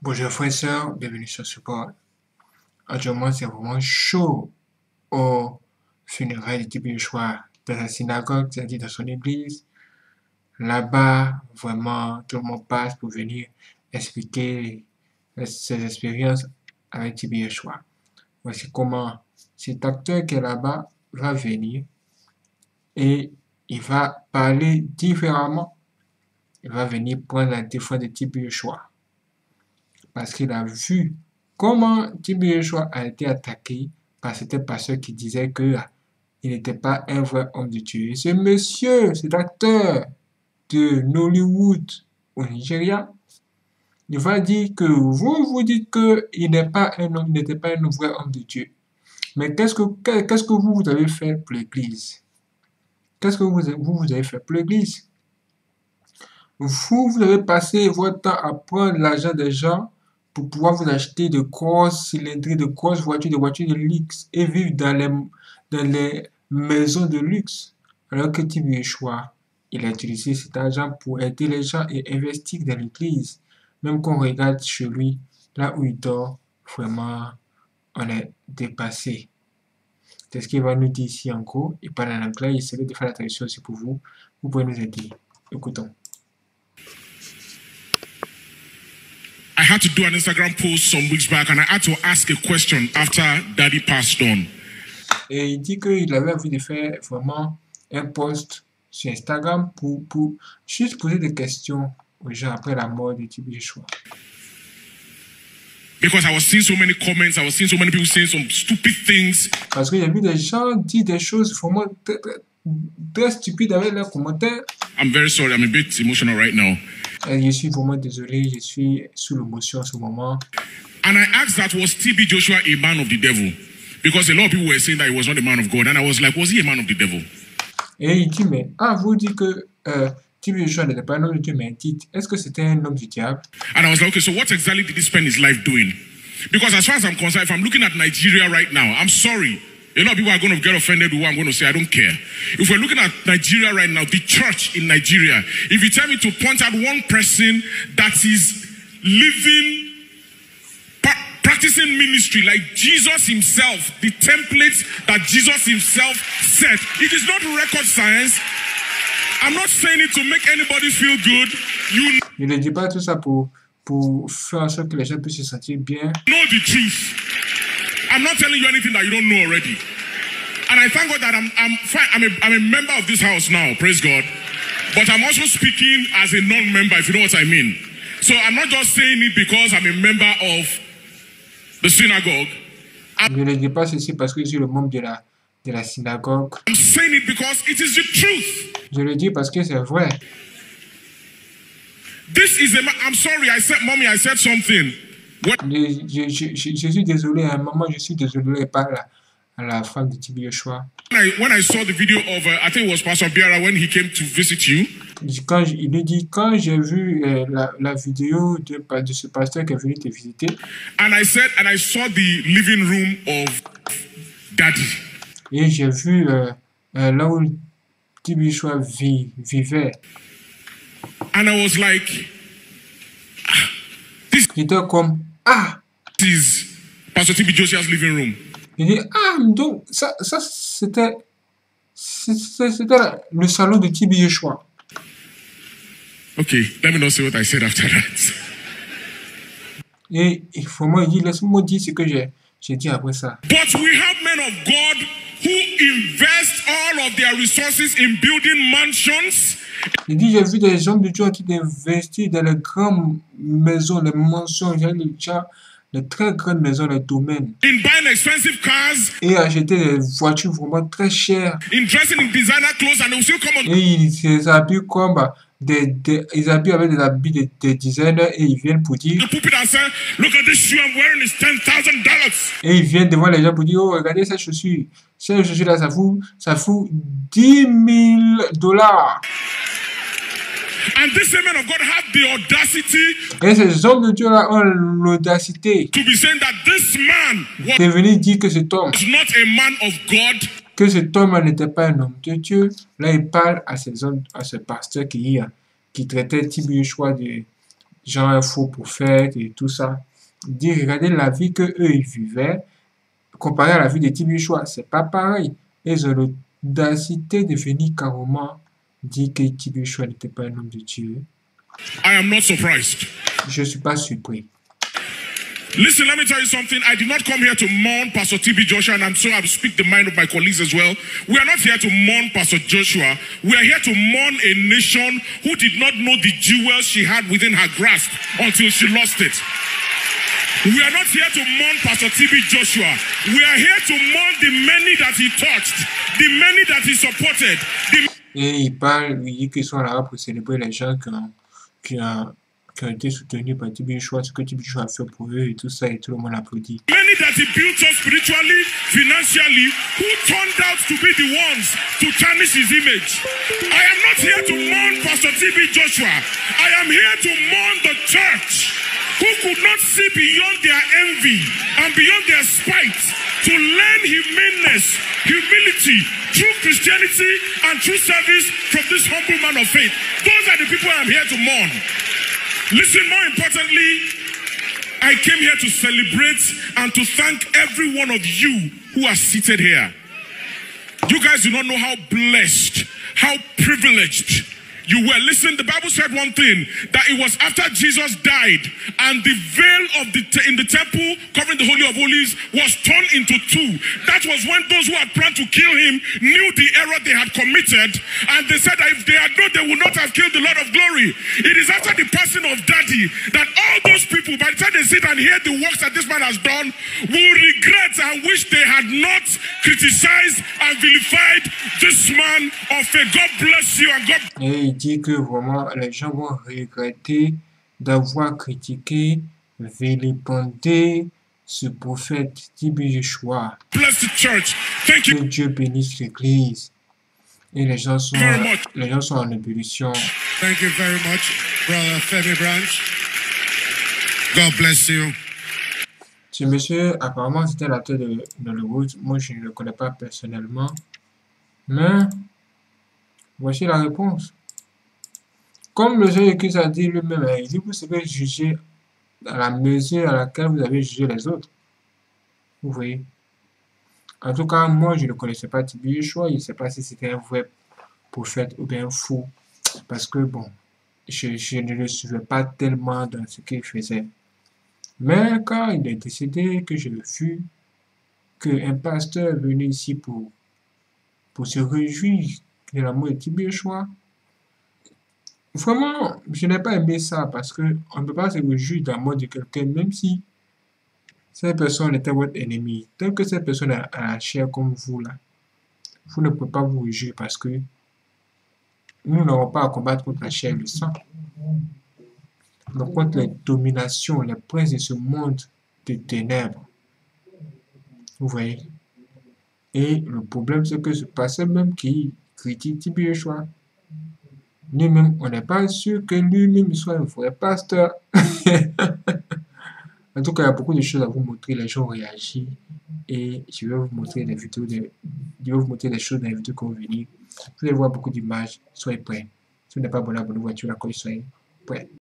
Bonjour frères et sœurs, bienvenue sur Support. Actuellement, c'est vraiment chaud au funérailles de Tibi Yoshua dans sa synagogue, c'est-à-dire dans son église. Là-bas, vraiment, tout le monde passe pour venir expliquer ses expériences avec Tibi Yoshua. Voici comment cet acteur qui est là-bas va venir et il va parler différemment. Il va venir prendre la défense de Tibi Yoshua. Parce qu'il a vu comment Tibi Yoshua a été attaqué par certains pasteurs qui disaient qu'il n'était pas un vrai homme de Dieu. Et ce monsieur, cet acteur de Nollywood au Nigeria, il va dire que vous dites qu'il n'est pas un homme, il n'était pas un vrai homme de Dieu. Mais qu'est-ce que vous avez fait pour l'Église? Qu'est-ce que vous avez fait pour l'Église? Vous avez passé votre temps à prendre l'argent des gens pour pouvoir vous acheter de grosses cylindrées, de grosses voitures, de voitures de luxe et vivre dans les maisons de luxe. Alors que Tibi Yoshua, il a utilisé cet argent pour aider les gens et investir dans l'église. Même qu'on regarde chez lui, là où il dort, vraiment, on est dépassé. C'est ce qu'il va nous dire ici en gros. Il parle en anglais, il essaie de faire la traduction aussi pour vous. Vous pouvez nous aider. Écoutons. I had to do an Instagram post some weeks back and I had to ask a question after Daddy passed on. Et il dit qu'il avait envie de faire vraiment un post sur Instagram pour juste poser des questions aux gens après la mort de Tibi Yoshua. Because I was seeing so many comments, I was seeing so many people saying some stupid things. Parce qu'il y a vu des gens dire des choses vraiment très stupides avec leurs commentaires. I'm very sorry, I'm a bit emotional right now. Et je suis vraiment désolé, je suis sous l'émotion en ce moment. And I asked that, was TB Joshua a man of the devil? Because a lot of people were saying that he was not a man of God. And I was like, was he a man of the devil? Et il dit, mais vous dites que Tibi Yoshua n'était pas un homme de Dieu, mais dites, est-ce que c'était un homme du diable? And I was like, okay, so what exactly did he spend his life doing? Because as far as I'm concerned, if I'm looking at Nigeria right now, I'm sorry. A lot of people are going to get offended with what I'm going to say. I don't care. If we're looking at Nigeria right now, the church in Nigeria, if you tell me to point out one person that is living, practicing ministry like Jesus himself, the template that Jesus himself set, it is not record science. I'm not saying it to make anybody feel good. Il ne dit pas tout ça pour faire en sorte que les gens puissent se sentir bien. Know the truth. I'm not telling you anything that you don't know already. And I thank God that I'm a member of this house now, praise God. But I'm also speaking as a non-member, if you know what I mean. So I'm not just saying it because I'm a member of the synagogue. Je ne dis pas ceci parce que je suis le membre de la synagogue. I'm saying it because it is the truth. Je le dis parce que c'est vrai. This is I'm sorry, Mommy, I said something. Je suis désolé, maman, je suis désolé par la femme de Tibi Yoshua. When I saw the video of, I think it was Pastor Biara when he came to visit you. Il me dit, quand j'ai vu la vidéo de ce pasteur qui est venu te visiter. And I saw the living room of Daddy. Et j'ai vu là où Tibi Yoshua vivait. And I was like, J'étais comme, this is Pastor TB Joshua's living room. Il dit, donc, ça c'était le salon de Tibi Yoshua. Okay, let me not say what I said after that. Et il dit, laisse-moi dire ce que j'ai dit après ça. But we have men of God who invest all of their resources in building mansions. Il dit, j'ai vu des hommes de Dieu qui investissent dans les grandes maisons, les mansions, les très grandes maisons, les domaines. In buying expensive cars. Et acheter des voitures vraiment très chères. In dressing in designer clothes and they still come on. Et ils s'habillent comme ils habillent avec des habits de designers et ils viennent pour dire. The pulpit and say, look at this shoe I'm wearing, it's $10,000. Et ils viennent devant les gens pour dire, oh, regardez cette chaussure. Cette chaussure-là, ça fout $10,000. And these men of God have the audacity. Et ces hommes de Dieu-là ont l'audacité To be saying that this man de venir dire que cet homme, was not a man of God. Que cet homme n'était pas un homme de Dieu. Là, il parle à ce pasteur qui traitait Tibi Yoshua genre un faux prophète et tout ça. Il dit, regardez la vie que eux ils vivaient, comparé à la vie de Tibi Choix, c'est pas pareil. Ils ont l'audacité de venir carrément dire que Tibi Choix n'était pas un homme de Dieu. I am not surprised. Je suis pas surpris. Listen, let me tell you something. I did not come here to mourn Pastor TB Joshua, and I'm sure I'll speak the mind of my colleagues as well. We are not here to mourn Pastor Joshua. We are here to mourn a nation who did not know the jewels she had within her grasp until she lost it. We are not here to mourn Pastor TB Joshua. We are here to mourn the many that he touched, the many that he supported. Et il parle, il dit qu'ils sont là pour célébrer les gens qui ont été soutenus par Tibi Choix, ce que Tibi Choix a fait pour eux et tout ça, et tout le monde applaudit. Many that he built up spiritually, financially, who turned out to be the ones to tarnish his image. I am not here to mourn Pastor TB Joshua. I am here to mourn the church who could not see beyond their envy and beyond their spite to learn humaneness, humility, true Christianity, and true service from this humble man of faith. Those are the people I am here to mourn. Listen, more importantly, I came here to celebrate and to thank every one of you who are seated here. You guys do not know how blessed, how privileged you were. Listen, the Bible said one thing, that it was after Jesus died and the veil of in the temple covering the Holy of Holies was torn into two. That was when those who had planned to kill him knew the error they had committed, and they said that if they had known, they would not have killed the Lord of glory. It is after the passing of Daddy that all those people, by the time they sit and hear the works that this man has done, will regret and wish they had not criticized and vilified this man of faith. God bless you and God. Et il dit que vraiment les gens vont regretter d'avoir critiqué, vilipendé ce prophète Tibi Joshua. Bless the church. Thank you. Que Dieu bénisse l'Église. Et les gens sont en ébullition. Thank you very much, Brother Femi Branch. God bless you. Ce monsieur, apparemment, c'était la tête de l'Église. Moi, je ne le connais pas personnellement. Mais voici la réponse. Comme le Seigneur Christ a dit lui-même, il dit, vous savez juger à la mesure à laquelle vous avez jugé les autres. Vous voyez. En tout cas, moi, je ne connaissais pas Tibi Joshua. Je ne sais pas si c'était un vrai prophète ou bien un fou. Parce que, bon, je ne le suivais pas tellement dans ce qu'il faisait. Mais quand il est décédé, que je le fus, qu'un pasteur est venu ici pour se réjouir de la mort de Tibi Joshua, vraiment, je n'ai pas aimé ça parce qu'on ne peut pas se réjouir de la mort de quelqu'un, même si cette personne était votre ennemi. Tant que cette personne a la chair comme vous, là, vous ne pouvez pas vous réjouir parce que nous n'aurons pas à combattre contre la chair et le sang. Mais contre les dominations, les princes de ce monde de ténèbres. Vous voyez? Et le problème, c'est que ce pasteur même qui critique Tibi Joshua, lui-même, on n'est pas sûr que lui-même soit un vrai pasteur. En tout cas, il y a beaucoup de choses à vous montrer. Les gens réagissent. Et je vais vous montrer des vidéos. Je vais vous montrer des choses dans les vidéos qui vont venir. Vous allez voir beaucoup d'images. Soyez prêts. Si vous n'êtes pas abonné, abonnez-vous à la cloche. Soyez prêts.